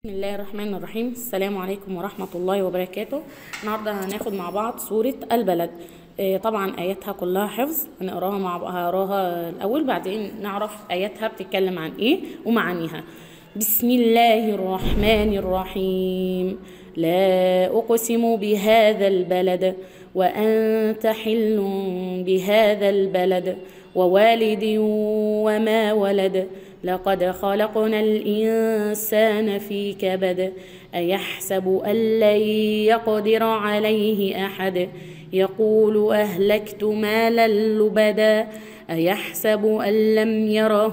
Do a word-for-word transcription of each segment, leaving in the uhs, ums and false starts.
بسم الله الرحمن الرحيم. السلام عليكم ورحمة الله وبركاته. النهارده هناخد مع بعض سورة البلد. آه، طبعا آياتها كلها حفظ، هنقراها مع هقراها الأول بعدين نعرف آياتها بتتكلم عن إيه ومعانيها. بسم الله الرحمن الرحيم. لا أقسم بهذا البلد وأنت حل بهذا البلد ووالد وما ولد لقد خلقنا الإنسان في كبد أيحسب أن لن يقدر عليه أحد يقول أهلكت مالا لبدا أيحسب أن لم يره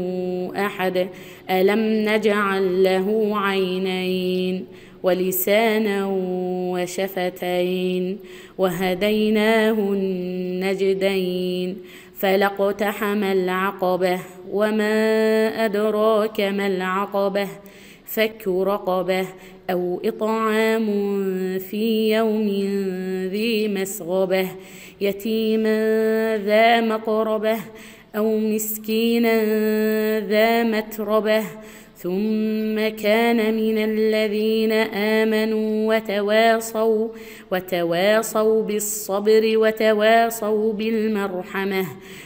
أحد ألم نجعل له عينين ولسانا وشفتين وهديناه النجدين فلاقتحم العقبة وما أدراك ما العقبة فك رقبة أو إطعام في يوم ذي مسغبة يتيما ذا مقربة أو مسكينا ذا متربة ثم كان من الذين آمنوا وتواصوا وتواصوا بالصبر وتواصوا بالمرحمة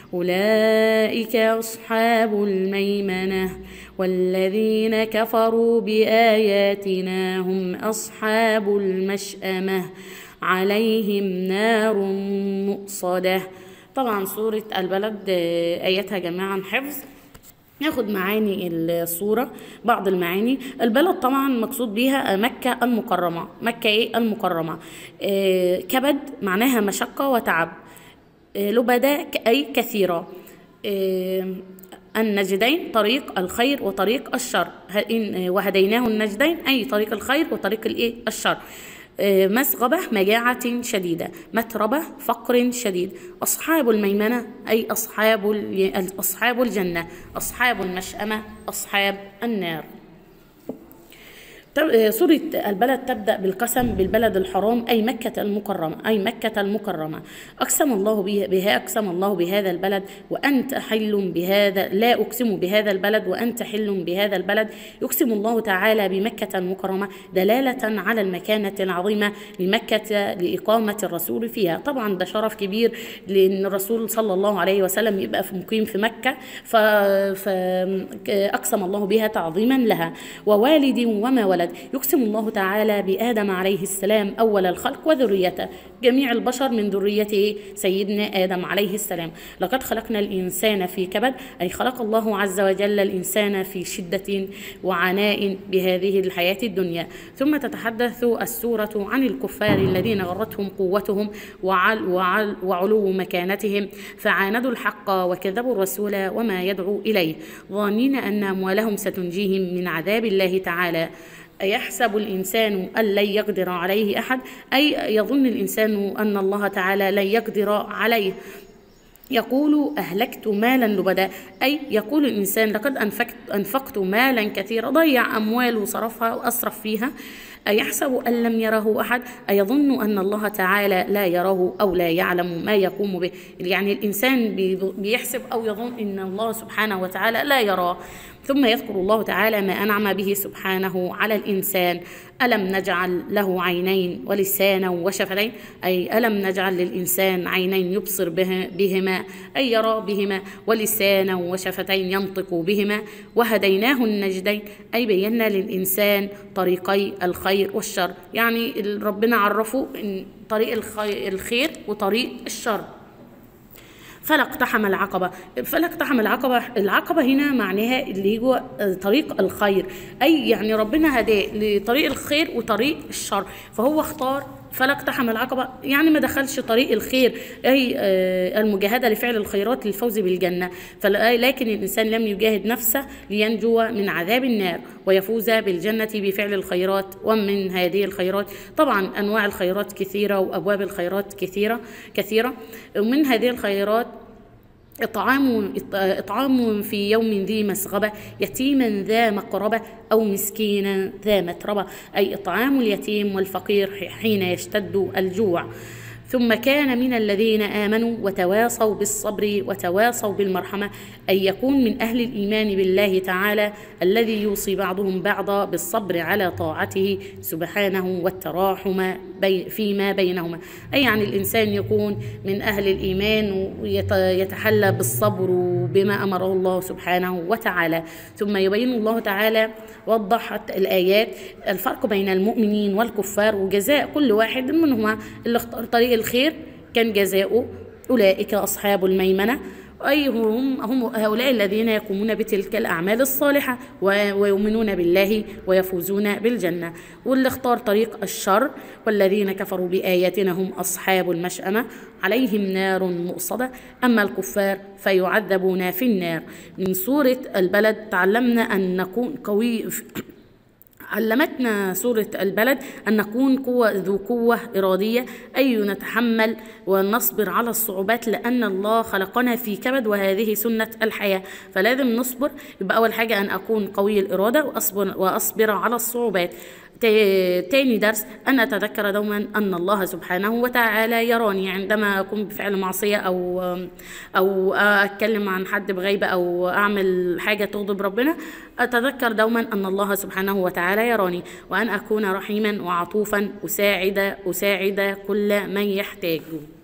أولئك أصحاب الميمنة والذين كفروا بآياتنا هم أصحاب المشأمة عليهم نار مؤصدة. طبعا سورة البلد آياتها جميعا حفظ. ناخد معاني الصورة. بعض المعاني: البلد طبعا مقصود بيها مكة المكرمة. مكة ايه المكرمة؟ آه كبد معناها مشقة وتعب. آه لبدا أي كثيرة. آه النجدين طريق الخير وطريق الشر، وهديناه النجدين أي طريق الخير وطريق الايه الشر. مسغبة مجاعة شديدة، متربة فقر شديد. أصحاب الميمنة أي أصحاب أصحاب الجنة، أصحاب المشأمة أصحاب النار. سورة البلد تبدأ بالقسم بالبلد الحرام أي مكة المكرمة أي مكة المكرمة. أقسم الله بها أقسم الله بهذا البلد وأنت حل بهذا لا أقسم بهذا البلد وأنت حل بهذا البلد. يقسم الله تعالى بمكة المكرمة دلالة على المكانة العظيمة لمكة لإقامة الرسول فيها. طبعا ده شرف كبير لأن الرسول صلى الله عليه وسلم يبقى في مقيم في مكة، فأقسم الله بها تعظيما لها. ووالد وما ولد يقسم الله تعالى بآدم عليه السلام أول الخلق وذريته، جميع البشر من ذريته سيدنا آدم عليه السلام. لقد خلقنا الإنسان في كبد أي خلق الله عز وجل الإنسان في شدة وعناء بهذه الحياة الدنيا. ثم تتحدث السورة عن الكفار الذين غرتهم قوتهم وعل وعل وعلو مكانتهم فعاندوا الحق وكذبوا الرسول وما يدعو إليه ظانين أن أموالهم ستنجيهم من عذاب الله تعالى. أيحسب الإنسان أن لن يقدر عليه أحد أي يظن الإنسان أن الله تعالى لن يقدر عليه. يقول أهلكت مالا لبدا أي يقول الإنسان لقد أنفقت, أنفقت مالا كثيرا، ضيع أموال وصرفها وأسرف فيها. أيحسب أن لم يره أحد أيظن أن الله تعالى لا يراه أو لا يعلم ما يقوم به. يعني الإنسان بيحسب أو يظن أن الله سبحانه وتعالى لا يراه. ثم يذكر الله تعالى ما أنعم به سبحانه على الإنسان. ألم نجعل له عينين ولسانا وشفتين أي ألم نجعل للإنسان عينين يبصر به بهما أي يرى بهما، ولسانا وشفتين ينطق بهما، وهديناه النجدين أي بينا للإنسان طريقي الخير والشر. يعني ربنا عرفه طريق الخير وطريق الشر. فلاقتحم العقبة. فلاقتحم العقبة، العقبة هنا معناها اللي هو طريق الخير أي يعني ربنا هداه لطريق الخير وطريق الشر، فهو اختار فلاقتحم العقبة يعني ما دخلش طريق الخير أي المجاهدة لفعل الخيرات للفوز بالجنة، لكن الإنسان لم يجاهد نفسه لينجو من عذاب النار ويفوز بالجنة بفعل الخيرات. ومن هذه الخيرات طبعا أنواع الخيرات كثيرة وأبواب الخيرات كثيرة كثيرة ومن هذه الخيرات إطعام إطعام في يوم ذي مسغبة يتيما ذا مقربة أو مسكينا ذا متربة أي إطعام اليتيم والفقير حين يشتد الجوع. ثم كان من الذين آمنوا وتواصوا بالصبر وتواصوا بالمرحمة، أي يكون من أهل الإيمان بالله تعالى الذي يوصي بعضهم بعضا بالصبر على طاعته سبحانه والتراحم فيما بينهما، أي يعني الإنسان يكون من أهل الإيمان ويتحلى بالصبر بما أمره الله سبحانه وتعالى. ثم يبين الله تعالى وضحت الآيات الفرق بين المؤمنين والكفار وجزاء كل واحد منهما. اللي اختار طريق الخير كان جزاؤه أولئك أصحاب الميمنة، أي هم, هم هؤلاء الذين يقومون بتلك الأعمال الصالحة ويؤمنون بالله ويفوزون بالجنة. واللي اختار طريق الشر والذين كفروا بآياتنا هم أصحاب المشأمة عليهم نار مؤصدة، أما الكفار فيعذبون في النار. من سورة البلد تعلمنا أن نكون قوي علمتنا سورة البلد أن نكون قوة ذو قوة إرادية، أي نتحمل ونصبر على الصعوبات لأن الله خلقنا في كبد وهذه سنة الحياة، فلازم نصبر. يبقى أول حاجة أن أكون قوي الإرادة وأصبر, وأصبر على الصعوبات. تاني درس أن أتذكر دوما أن الله سبحانه وتعالى يراني عندما أقوم بفعل معصية أو أو أتكلم عن حد بغيبة أو أعمل حاجة تغضب ربنا، أتذكر دوما أن الله سبحانه وتعالى يراني، وأن أكون رحيما وعطوفا أساعد أساعد كل من يحتاج.